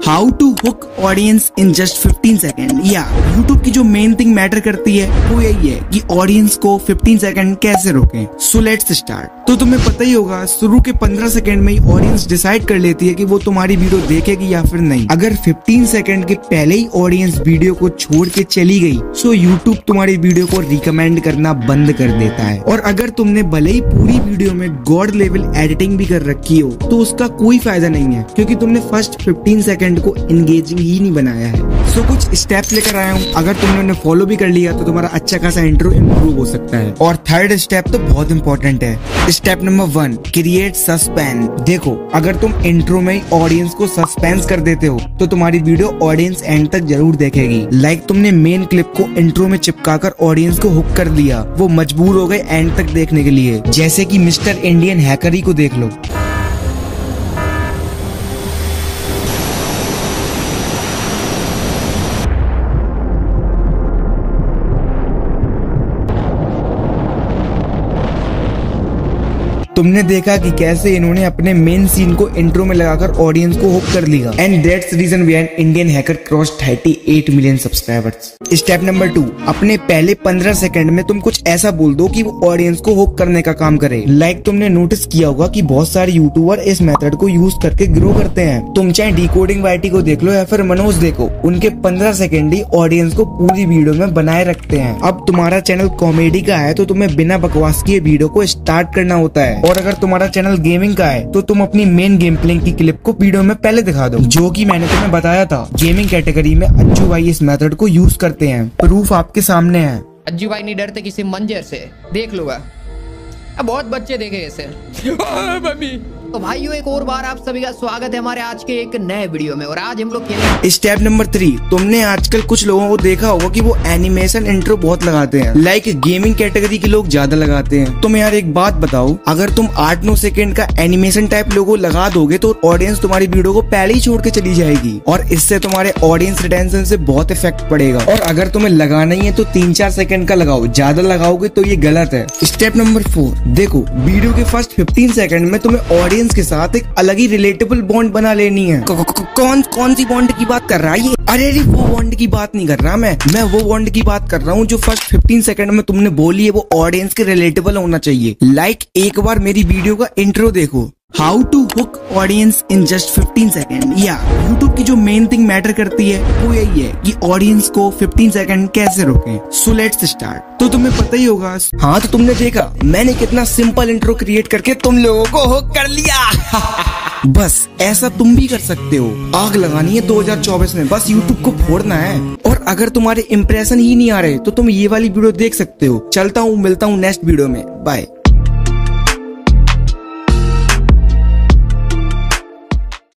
How to hook audience in just 15 second. या YouTube की जो मेन थिंग मैटर करती है वो यही है कि ऑडियंस को 15 सेकेंड कैसे रोकें। So let's start. तो तुम्हें पता ही होगा शुरू के 15 सेकेंड में ही ऑडियंस डिसाइड कर लेती है कि वो तुम्हारी वीडियो देखेगी या फिर नहीं। अगर 15 सेकेंड के पहले ही ऑडियंस वीडियो को छोड़ के चली गई सो यूट्यूब तुम्हारी वीडियो को रिकमेंड करना बंद कर देता है। और अगर तुमने भले ही पूरी वीडियो में गॉड लेवल एडिटिंग भी कर रखी हो तो उसका कोई फायदा नहीं है, क्योंकि तुमने फर्स्ट 15 सेकेंड को एंगेजिंग ही नहीं बनाया है। सो कुछ स्टेप लेकर आया हूँ, अगर तुमने उन्हें फॉलो भी कर लिया तो तुम्हारा अच्छा खासा इंट्रो इम्प्रूव हो सकता है। और थर्ड स्टेप तो बहुत इंपॉर्टेंट है। Step number 1, create suspense. देखो, अगर तुम इंट्रो में ही ऑडियंस को सस्पेंस कर देते हो तो तुम्हारी वीडियो ऑडियंस एंड तक जरूर देखेगी। लाइक तुमने मेन क्लिप को इंट्रो में चिपकाकर ऑडियंस को हुक कर दिया, वो मजबूर हो गए एंड तक देखने के लिए। जैसे कि मिस्टर इंडियन हैकर ही को देख लो। तुमने देखा कि कैसे इन्होंने अपने मेन सीन को इंट्रो में लगाकर ऑडियंस को हुक कर लिया। And that's reason behind Indian Hacker cross 38 million subscribers. Step number 2, अपने पहले 15 सेकंड में तुम कुछ ऐसा बोल दो कि वो ऑडियंस को हुक करने का काम करे। लाइक तुमने नोटिस किया होगा कि बहुत सारे यूट्यूबर इस मेथड को यूज करके ग्रो करते हैं। तुम चाहे डिकोडिंग वाईटी को देख लो या फिर मनोज देखो, उनके 15 सेकंड ही ऑडियंस को पूरी वीडियो में बनाए रखते हैं। अब तुम्हारा चैनल कॉमेडी का है तो तुम्हें बिना बकवास किए वीडियो को स्टार्ट करना होता है। और अगर तुम्हारा चैनल गेमिंग का है तो तुम अपनी मेन गेम प्लेइंग की क्लिप को वीडियो में पहले दिखा दो, जो कि मैंने तुम्हें बताया था। गेमिंग कैटेगरी में अज्जू भाई इस मेथड को यूज करते हैं। प्रूफ आपके सामने है। अज्जू भाई नहीं डरते किसी मंजर से, देख लूंगा। अब बहुत बच्चे देखे ऐसे। तो भाइयों, एक और बार आप सभी का स्वागत है हमारे आज के एक नए वीडियो में। और आज हम लोग खेलेंगे स्टेप नंबर 3। तुमने आजकल कुछ लोगों को देखा होगा कि वो एनिमेशन इंट्रो बहुत लगाते हैं। लाइक गेमिंग कैटेगरी के लोग ज्यादा लगाते हैं। तुम यार एक बात बताओ, अगर तुम 8-9 सेकंड का एनिमेशन टाइप लोगो लगा दोगे तो ऑडियंस तुम्हारी वीडियो को पहले ही छोड़ के चली जाएगी और इससे तुम्हारे ऑडियंस रिटेंशन से बहुत इफेक्ट पड़ेगा। और अगर तुम्हें लगाना ही है तो 3-4 सेकंड का लगाओ, ज्यादा लगाओगे तो ये गलत है। स्टेप नंबर 4, देखो, वीडियो के फर्स्ट 15 सेकंड में तुम्हें ऑडियंस के साथ एक अलग ही रिलेटेबल बॉन्ड बना लेनी है। कौन सी बॉन्ड की बात कर रहा है ये? अरे वो बॉन्ड की बात नहीं कर रहा मैं वो बॉन्ड की बात कर रहा हूँ जो फर्स्ट 15 सेकंड में तुमने बोली है, वो ऑडियंस के रिलेटेबल होना चाहिए। लाइक एक बार मेरी वीडियो का इंट्रो देखो, how to hook audience in just 15 second. या यूट्यूब की जो मेन थिंग मैटर करती है वो यही है कि ऑडियंस को 15 सेकेंड कैसे रोकें। So let's start. तो तुम्हें पता ही होगा। हाँ, तो तुमने देखा मैंने कितना सिंपल इंट्रो क्रिएट करके तुम लोगों को हुक कर लिया। बस ऐसा तुम भी कर सकते हो। आग लगानी है 2024 में, बस यूट्यूब को फोड़ना है। और अगर तुम्हारे इंप्रेशन ही नहीं आ रहे तो तुम ये वाली वीडियो देख सकते हो। चलता हूँ, मिलता हूँ नेक्स्ट वीडियो में। बाय।